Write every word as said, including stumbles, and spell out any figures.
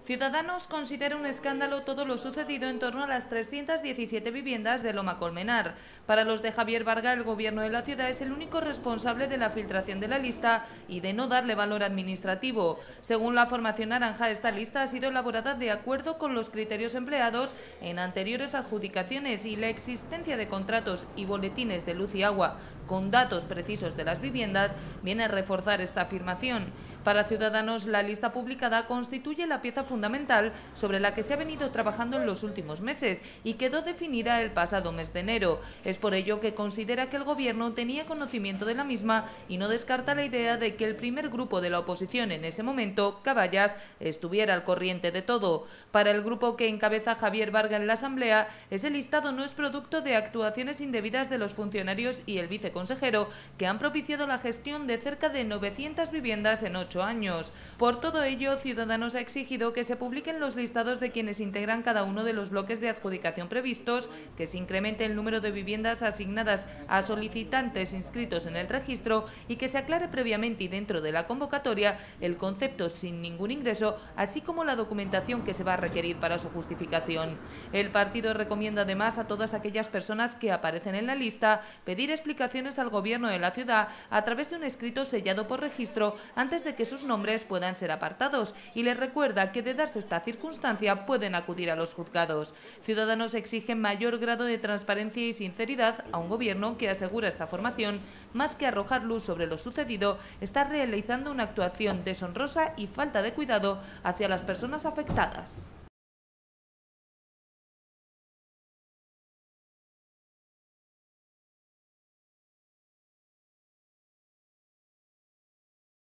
Ciudadanos considera un escándalo todo lo sucedido en torno a las trescientas diecisiete viviendas de Loma Colmenar. Para los de Javier Varga, el gobierno de la ciudad es el único responsable de la filtración de la lista y de no darle valor administrativo. Según la formación naranja, esta lista ha sido elaborada de acuerdo con los criterios empleados en anteriores adjudicaciones y la existencia de contratos y boletines de luz y agua con datos precisos de las viviendas viene a reforzar esta afirmación. Para Ciudadanos, la lista publicada constituye la pieza fundamental sobre la que se ha venido trabajando en los últimos meses y quedó definida el pasado mes de enero. Es por ello que considera que el gobierno tenía conocimiento de la misma y no descarta la idea de que el primer grupo de la oposición en ese momento, Caballas, estuviera al corriente de todo. Para el grupo que encabeza Javier Varga en la Asamblea, ese listado no es producto de actuaciones indebidas de los funcionarios y el viceconsejero, que han propiciado la gestión de cerca de novecientas viviendas en ocho años. Por todo ello, Ciudadanos ha exigido que se publiquen los listados de quienes integran cada uno de los bloques de adjudicación previstos, que se incremente el número de viviendas asignadas a solicitantes inscritos en el registro y que se aclare previamente y dentro de la convocatoria el concepto sin ningún ingreso, así como la documentación que se va a requerir para su justificación. El partido recomienda además a todas aquellas personas que aparecen en la lista pedir explicaciones al gobierno de la ciudad a través de un escrito sellado por registro antes de que sus nombres puedan ser apartados, y les recuerda que de darse esta circunstancia pueden acudir a los juzgados. Ciudadanos exigen mayor grado de transparencia y sinceridad a un gobierno que asegura esta formación, más que arrojar luz sobre lo sucedido, está realizando una actuación deshonrosa y falta de cuidado hacia las personas afectadas.